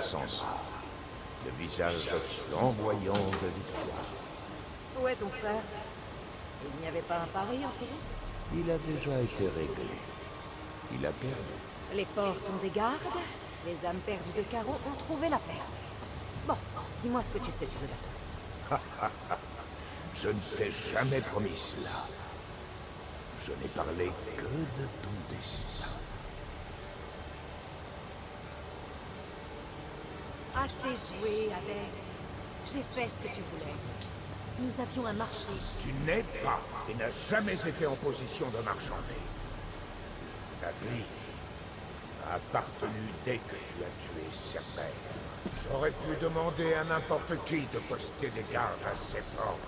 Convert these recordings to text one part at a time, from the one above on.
Cassandra, le visage flamboyant de victoire. Où est ton frère? Il n'y avait pas un pari entre vous? Il a déjà été réglé. Il a perdu. Les portes ont des gardes, les âmes perdues de Charon ont trouvé la paix. Bon, dis-moi ce que tu sais sur le bateau. Je ne t'ai jamais promis cela. Je n'ai parlé que de ton destin. Assez joué, Hadès. J'ai fait ce que tu voulais. Nous avions un marché. Tu n'es pas et n'as jamais été en position de marchander. Ta vie m'a appartenu dès que tu as tué Serpent. J'aurais pu demander à n'importe qui de poster des gardes à ses portes.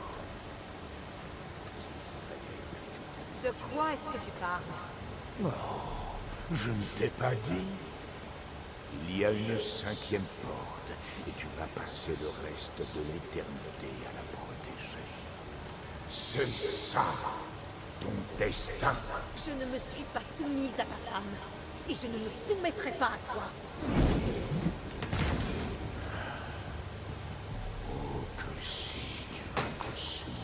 De quoi est-ce que tu parles? Oh, je ne t'ai pas dit. Il y a une 5e porte, et tu vas passer le reste de l'éternité à la protéger. C'est ça, ton destin. Je ne me suis pas soumise à ta femme, et je ne me soumettrai pas à toi. Oh, que si tu vas te soumettre.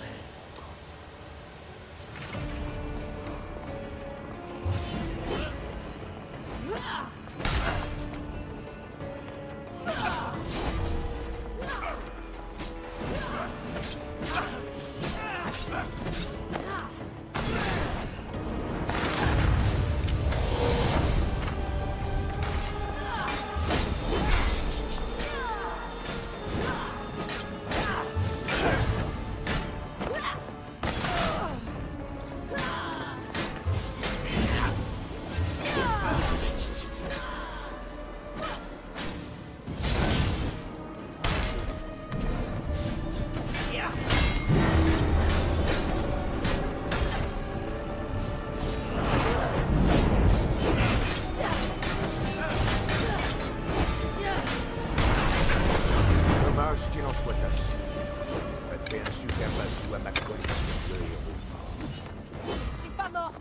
Qu'il en soit ainsi. Ça fait un super ajout à ma collection de héros. Je suis pas morte.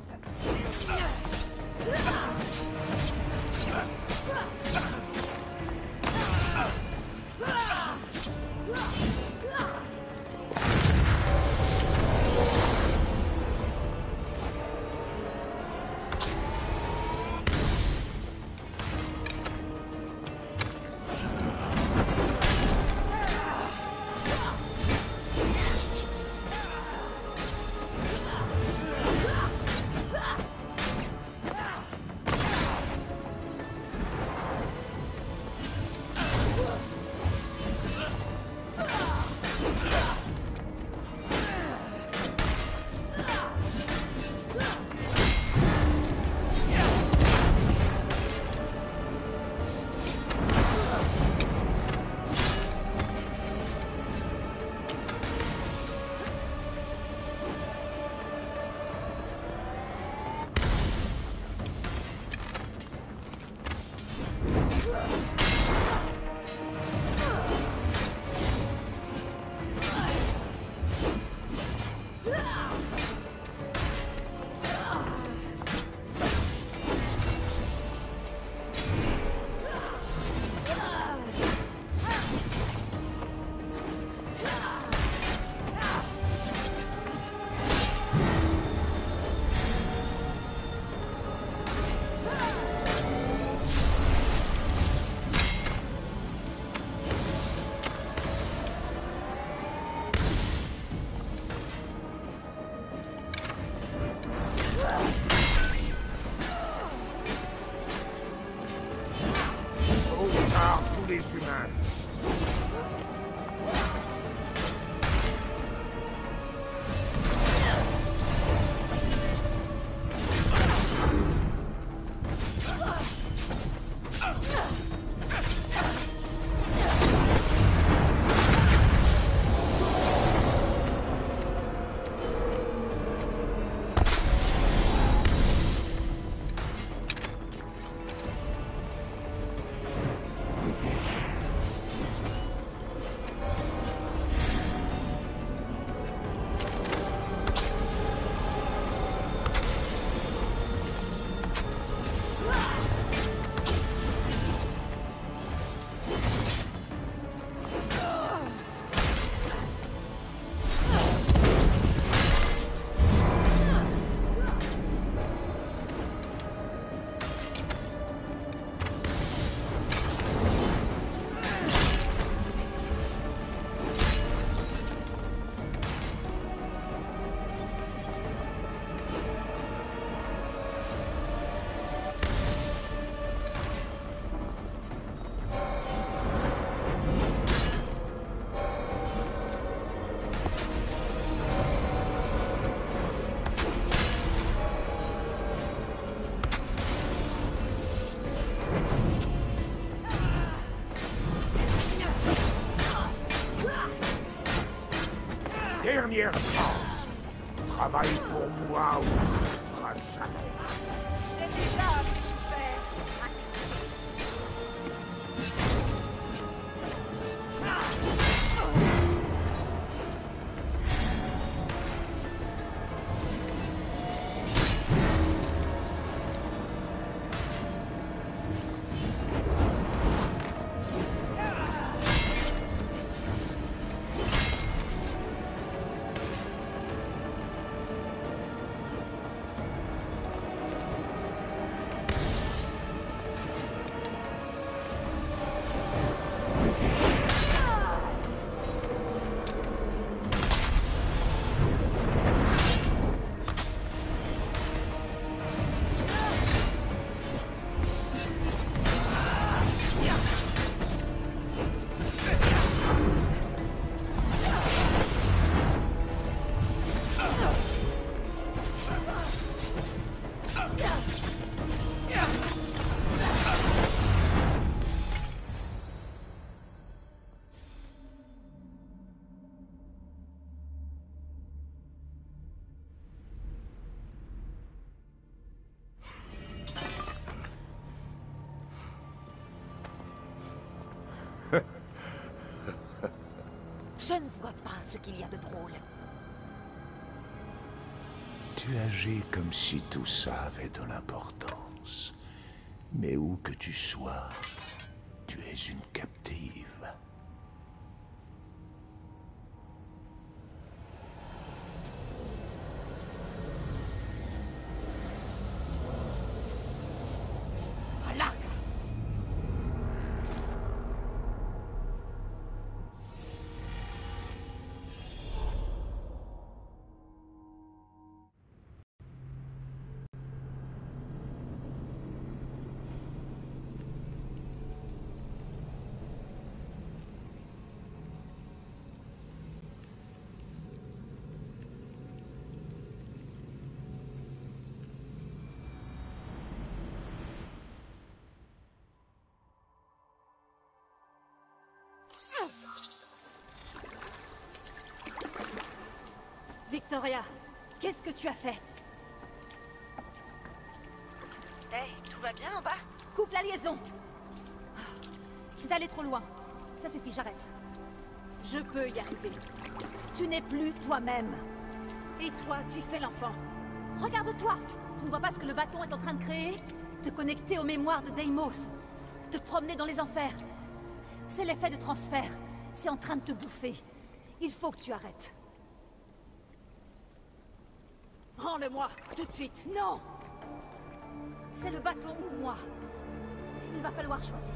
dernière chance. Travaille pour moi ou ce fera jamais. J'ai déjà assez souffert. Je ne vois pas ce qu'il y a de drôle. Tu agis comme si tout ça avait de l'importance. Mais où que tu sois, tu es une captive. Voilà. Victoria, qu'est-ce que tu as fait? Hey, tout va bien en bas? Coupe la liaison! C'est allé trop loin. Ça suffit, j'arrête. Je peux y arriver. Tu n'es plus toi-même. Et toi, tu fais l'enfant. Regarde-toi! Tu ne vois pas ce que le bâton est en train de créer? Te connecter aux mémoires de Deimos. Te promener dans les enfers. C'est l'effet de transfert. C'est en train de te bouffer. Il faut que tu arrêtes. Rends-le-moi, tout de suite. Non! C'est le bâton ou moi. Il va falloir choisir.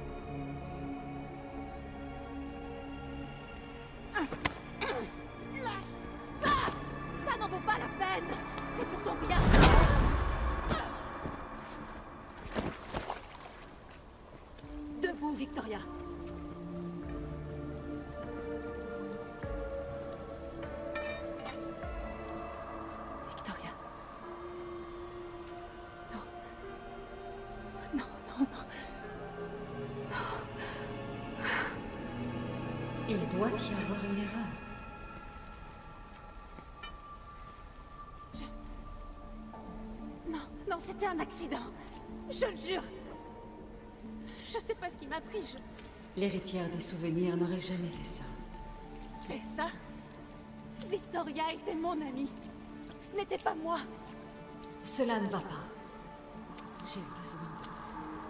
Lâche ça! Ça n'en vaut pas la peine! C'est pour ton bien! Debout, Victoria. Victoria. Non. Non, non, non. Il doit y avoir une erreur. Non, non, c'était un accident. Je le jure. Je sais pas ce qui m'a pris, L'héritière des souvenirs n'aurait jamais fait ça. fais ça. Victoria était mon amie. Ce n'était pas moi. Cela ne va pas. J'ai besoin de toi.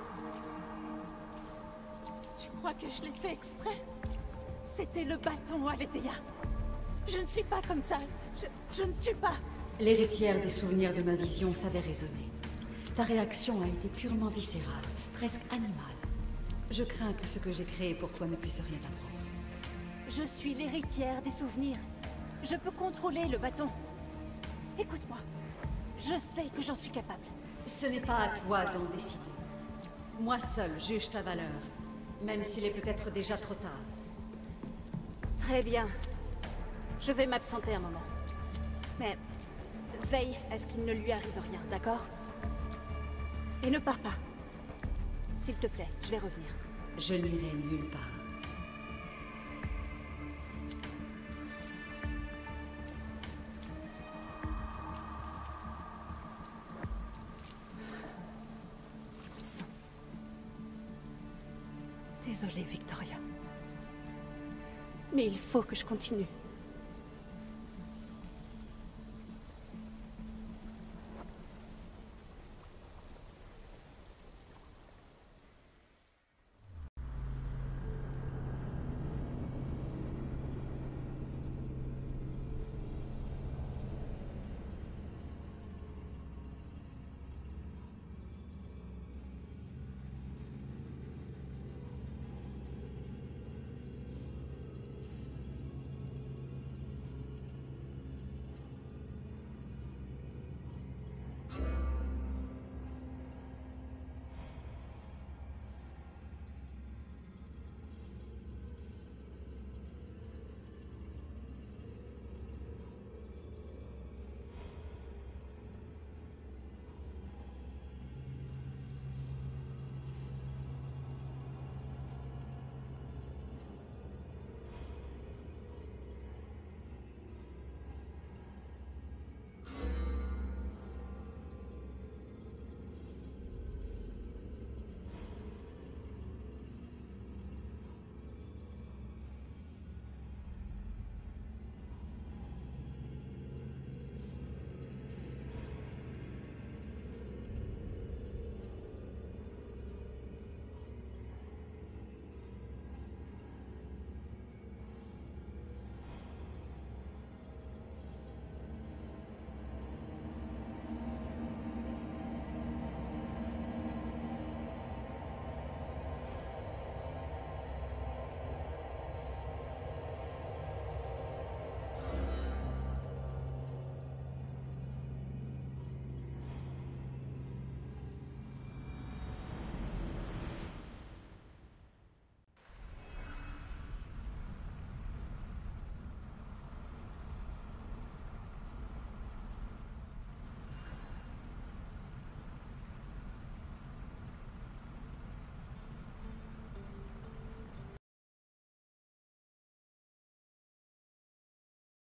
Tu crois que je l'ai fait exprès? C'était le bâton, Aletheia. Je ne suis pas comme ça. Je ne tue pas. L'héritière des souvenirs de ma vision savait raisonner. Ta réaction a été purement viscérale, presque animale. Je crains que ce que j'ai créé pour toi ne puisse rien t'apprendre. Je suis l'héritière des souvenirs. Je peux contrôler le bâton. Écoute-moi. Je sais que j'en suis capable. Ce n'est pas à toi d'en décider. Moi seul juge ta valeur, même s'il est peut-être déjà trop tard. Très bien. Je vais m'absenter un moment. Mais veille à ce qu'il ne lui arrive rien, d'accord? Et ne pars pas. S'il te plaît, je vais revenir. Je n'irai nulle part. Désolée, Victoria. Mais il faut que je continue.